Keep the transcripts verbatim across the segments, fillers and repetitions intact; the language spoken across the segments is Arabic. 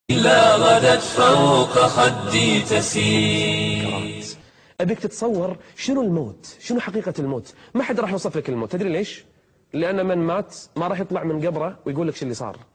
لا غدت فوق خدي تسير. أبيك تتصور شنو الموت، شنو حقيقة الموت. ما حد راح يوصف لك الموت. تدري ليش؟ لأن من مات ما راح يطلع من قبره ويقول لك شو اللي صار.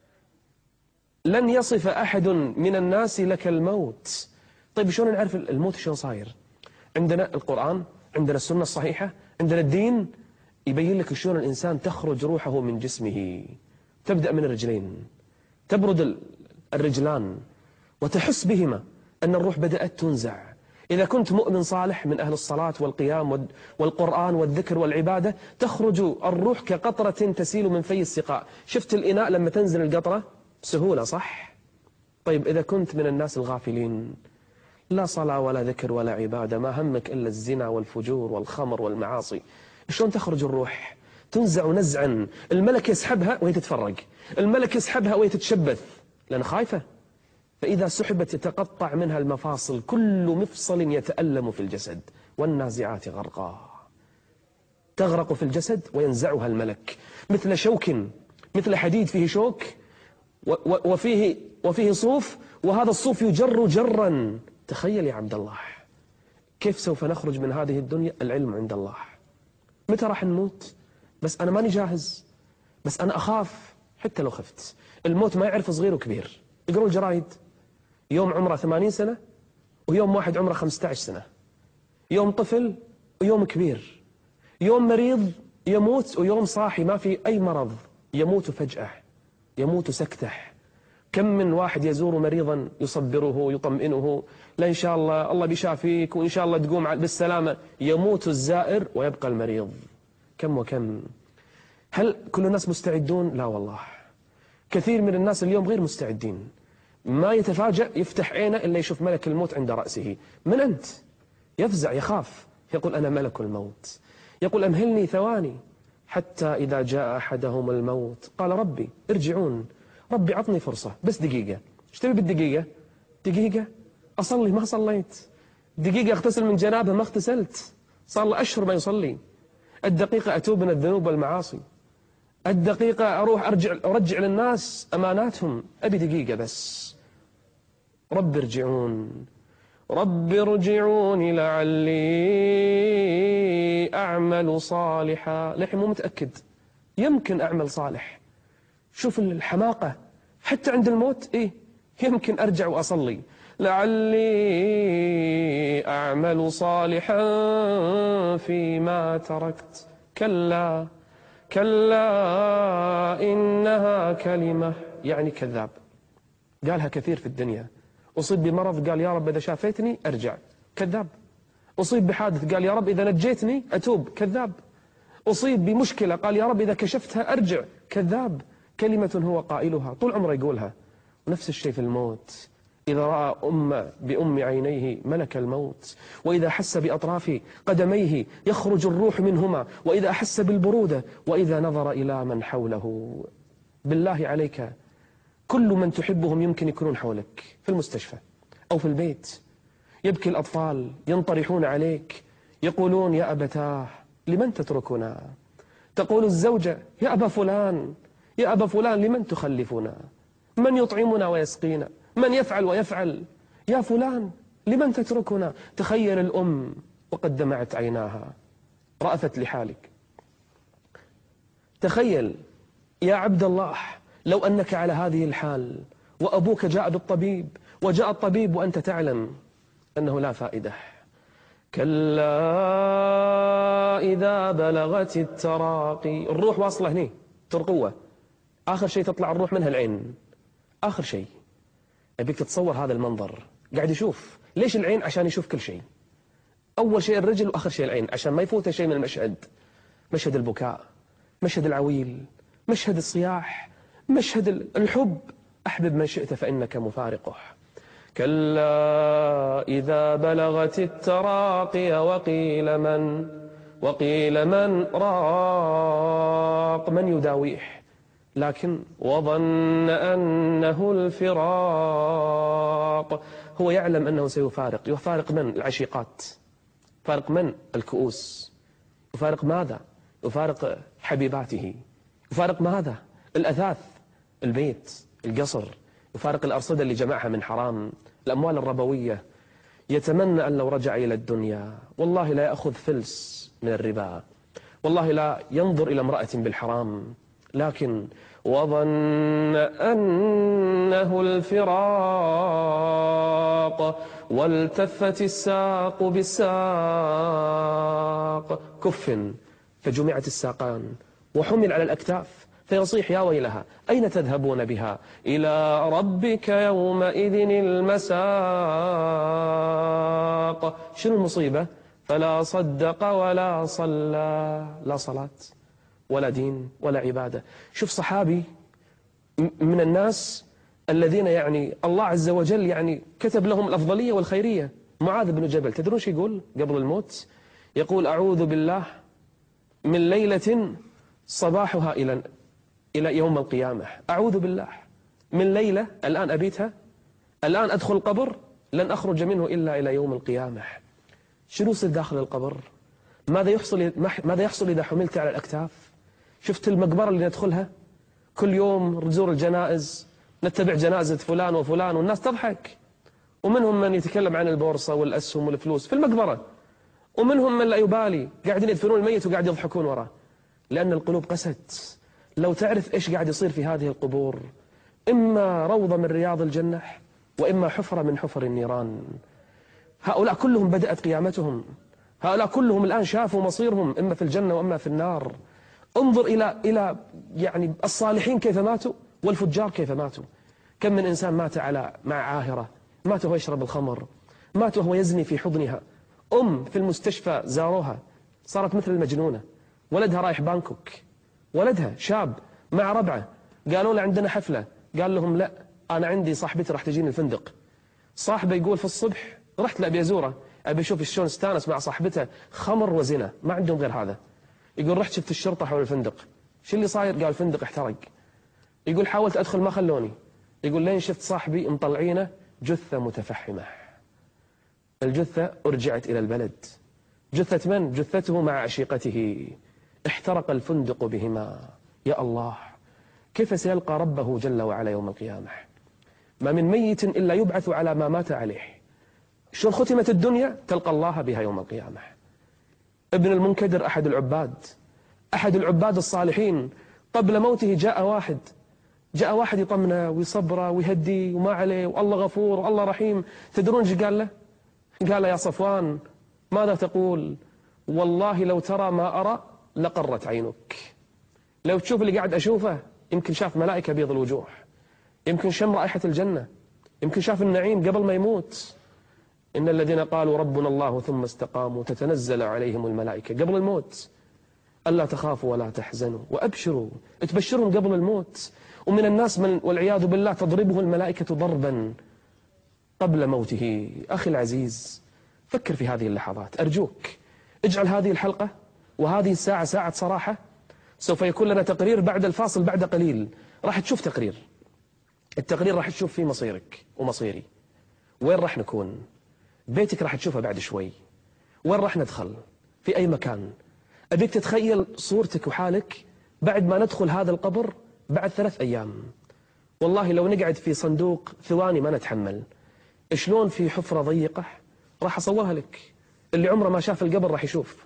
لن يصف أحد من الناس لك الموت. طيب شلون نعرف الموت شلون صاير؟ عندنا القرآن، عندنا السنة الصحيحة، عندنا الدين يبين لك شلون الإنسان تخرج روحه من جسمه. تبدأ من الرجلين، تبرد الرجلان وتحس بهما أن الروح بدأت تنزع. إذا كنت مؤمن صالح من أهل الصلاة والقيام والقرآن والذكر والعبادة، تخرج الروح كقطرة تسيل من في السقاء. شفت الإناء لما تنزل القطرة بسهولة، صح؟ طيب إذا كنت من الناس الغافلين، لا صلاة ولا ذكر ولا عبادة، ما همك إلا الزنا والفجور والخمر والمعاصي، شلون تخرج الروح؟ تنزع نزعا، الملك يسحبها وهي تتفرق، الملك يسحبها وهي تتشبث لأن خايفة. فإذا سحبت يتقطع منها المفاصل، كل مفصل يتألم في الجسد. والنازعات غرقا، تغرق في الجسد وينزعها الملك مثل شوك، مثل حديد فيه شوك وفيه وفيه صوف، وهذا الصوف يجر جرا. تخيل يا عبد الله كيف سوف نخرج من هذه الدنيا. العلم عند الله. متى راح نموت؟ بس أنا ماني جاهز، بس أنا أخاف. حتى لو خفت، الموت ما يعرف صغير وكبير. اقروا الجرايد، يوم عمره ثمانين سنة ويوم واحد عمره خمسة عشر سنة، يوم طفل ويوم كبير، يوم مريض يموت ويوم صاحي ما في أي مرض يموت فجأة، يموت سكته. كم من واحد يزور مريضا يصبره يطمئنه، لا إن شاء الله الله بيشافيك وإن شاء الله تقوم بالسلامة. يموت الزائر ويبقى المريض. كم وكم. هل كل الناس مستعدون؟ لا والله، كثير من الناس اليوم غير مستعدين. ما يتفاجأ يفتح عينه إلا يشوف ملك الموت عند رأسه. من أنت؟ يفزع يخاف، يقول أنا ملك الموت. يقول أمهلني ثواني. حتى إذا جاء أحدهم الموت قال ربي ارجعون، ربي عطني فرصة بس دقيقة. ايش تبي بالدقيقة؟ دقيقة أصلي ما صليت، دقيقة أغتسل من جنابه ما اغتسلت، صار له أشهر ما يصلي، الدقيقة أتوب من الذنوب والمعاصي، الدقيقة أروح أرجع أرجع للناس أماناتهم. أبي دقيقة بس. رب ارجعون، رب ارجعون لعلي أعمل صالحا. لحين مو متأكد، يمكن أعمل صالح. شوف الحماقة، حتى عند الموت إيه يمكن أرجع وأصلي. لعلي أعمل صالحا فيما تركت كلا كلا إنها كلمة. يعني كذاب، قالها كثير في الدنيا. أصيب بمرض قال يا رب إذا شافيتني أرجع، كذاب. أصيب بحادث قال يا رب إذا نجيتني أتوب، كذاب. أصيب بمشكلة قال يا رب إذا كشفتها أرجع، كذاب. كلمة هو قائلها طول عمره يقولها. ونفس الشيء في الموت. إذا رأى أم بأم عينيه ملك الموت، وإذا حس بأطراف قدميه يخرج الروح منهما، وإذا أحس بالبرودة، وإذا نظر إلى من حوله. بالله عليك، كل من تحبهم يمكن يكونون حولك في المستشفى أو في البيت. يبكي الأطفال ينطرحون عليك يقولون يا أبتاه لمن تتركنا؟ تقول الزوجة يا أبا فلان يا أبا فلان لمن تخلفنا؟ من يطعمنا ويسقينا؟ من يفعل ويفعل؟ يا فلان لمن تتركنا؟ تخيل الأم وقد دمعت عيناها، رأفت لحالك. تخيل يا عبد الله لو أنك على هذه الحال وأبوك جاء بالطبيب، وجاء الطبيب وأنت تعلم أنه لا فائدة. كلا إذا بلغت التراقي، الروح واصلة هني ترقوة، آخر شيء تطلع الروح منها العين، آخر شيء. أبيك تتصور هذا المنظر، قاعد يشوف. ليش العين؟ عشان يشوف كل شيء. أول شيء الرجل وآخر شيء العين، عشان ما يفوته شيء من المشهد. مشهد البكاء، مشهد العويل، مشهد الصياح، مشهد الحب. أحبب من شئت فإنك مفارقه. كلا إذا بلغت التراقي وقيل من وقيل من راق، من يداويه؟ لكن وظن أنه الفراق، هو يعلم أنه سيفارق. يفارق من؟ العشيقات. يفارق من؟ الكؤوس. يفارق ماذا؟ يفارق حبيباته. يفارق ماذا؟ الأثاث، البيت، القصر، وفارق الأرصدة اللي جمعها من حرام، الأموال الربوية، يتمنى أن لو رجع إلى الدنيا والله لا يأخذ فلس من الربا، والله لا ينظر إلى امرأة بالحرام، لكن وظن أنه الفراق والتفت الساق بالساق، كف فجمعت الساقان وحمل على الأكتاف فيصيح يا ويلها أين تذهبون بها؟ إلى ربك يومئذ المساق. شنو المصيبة؟ فلا صدق ولا صلى، لا صلاة ولا دين ولا عبادة. شوف صحابي من الناس الذين يعني الله عز وجل يعني كتب لهم الأفضلية والخيرية، معاذ بن جبل، تدرون شو يقول قبل الموت؟ يقول أعوذ بالله من ليلة صباحها إلى إلى يوم القيامة، أعوذ بالله من ليلة الآن أبيتها، الآن أدخل القبر لن أخرج منه إلا إلى يوم القيامة. شنو يصير داخل القبر؟ ماذا يحصل ماذا يحصل إذا حملت على الأكتاف؟ شفت المقبرة اللي ندخلها كل يوم، نزور الجنائز، نتبع جنازة فلان وفلان والناس تضحك، ومنهم من يتكلم عن البورصة والأسهم والفلوس في المقبرة، ومنهم من لا يبالي قاعدين يدفنون الميت وقاعد يضحكون وراه، لأن القلوب قست. لو تعرف إيش قاعد يصير في هذه القبور، إما روضة من رياض الجنة وإما حفرة من حفر النيران. هؤلاء كلهم بدأت قيامتهم، هؤلاء كلهم الآن شافوا مصيرهم إما في الجنة وإما في النار. انظر إلى إلى يعني الصالحين كيف ماتوا والفجار كيف ماتوا. كم من إنسان مات على مع عاهرة، مات وهو يشرب الخمر، مات وهو يزني في حضنها. أم في المستشفى زاروها صارت مثل المجنونة، ولدها رايح بانكوك، ولدها شاب مع ربعه، قالوا له عندنا حفلة، قال لهم لا أنا عندي صاحبتي راح تجيني الفندق. صاحبه يقول في الصبح رحت له أبي أزوره، أبي أشوف شلون استانس مع صاحبته، خمر وزنا ما عندهم غير هذا. يقول رحت شفت الشرطة حول الفندق، شو اللي صاير؟ قال الفندق احترق. يقول حاولت أدخل ما خلوني. يقول لين شفت صاحبي مطلعينه جثة متفحمة. الجثة أرجعت إلى البلد. جثة من؟ جثته مع عشيقته. احترق الفندق بهما. يا الله، كيف سيلقى ربه جل وعلا يوم القيامة؟ ما من ميت إلا يبعث على ما مات عليه. شلون ختمت الدنيا؟ تلقى الله بها يوم القيامة. ابن المنكدر أحد العباد، أحد العباد الصالحين، قبل موته جاء واحد جاء واحد يطمنه ويصبره ويهديه وما عليه والله غفور والله رحيم. تدرون ايش قال له؟ قال يا صفوان ماذا تقول؟ والله لو ترى ما أرى لقرت عينك. لو تشوف اللي قاعد أشوفه، يمكن شاف ملائكة بيض الوجوه، يمكن شم رائحة الجنة، يمكن شاف النعيم قبل ما يموت. إن الذين قالوا ربنا الله ثم استقاموا تتنزل عليهم الملائكة قبل الموت ألا تخافوا ولا تحزنوا وأبشروا، تبشرهم قبل الموت. ومن الناس من والعياذ بالله تضربه الملائكة ضربا قبل موته. أخي العزيز، فكر في هذه اللحظات، أرجوك اجعل هذه الحلقة وهذه الساعة ساعة صراحة. سوف يكون لنا تقرير بعد الفاصل بعد قليل، راح تشوف تقرير. التقرير راح تشوف فيه مصيرك ومصيري، وين راح نكون. بيتك راح تشوفه بعد شوي، وين راح ندخل، في أي مكان. أبيك تتخيل صورتك وحالك بعد ما ندخل هذا القبر بعد ثلاث أيام. والله لو نقعد في صندوق ثواني ما نتحمل. شلون في حفرة ضيقة راح أصورها لك، اللي عمره ما شاف القبر راح يشوف.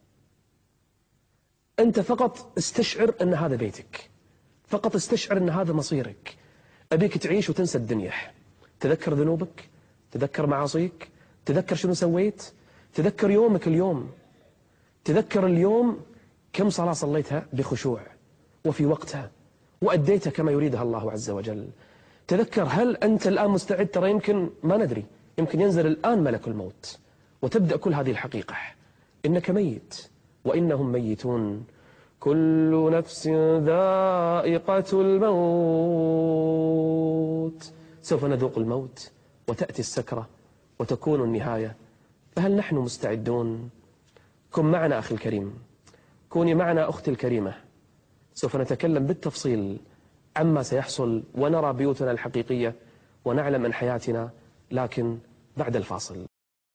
أنت فقط استشعر أن هذا بيتك، فقط استشعر أن هذا مصيرك. أبيك تعيش وتنسى الدنيا. تذكر ذنوبك، تذكر معاصيك، تذكر شنو سويت، تذكر يومك اليوم، تذكر اليوم كم صلاة صليتها بخشوع وفي وقتها وأديتها كما يريدها الله عز وجل. تذكر هل أنت الآن مستعد؟ ترى يمكن ما ندري، يمكن ينزل الآن ملك الموت وتبدأ كل هذه الحقيقة. إنك ميت وإنهم ميتون، كل نفس ذائقة الموت، سوف نذوق الموت وتأتي السكرة وتكون النهاية. فهل نحن مستعدون؟ كن معنا أخي الكريم، كوني معنا أختي الكريمة، سوف نتكلم بالتفصيل عما سيحصل ونرى بيوتنا الحقيقية ونعلم أن حياتنا، لكن بعد الفاصل.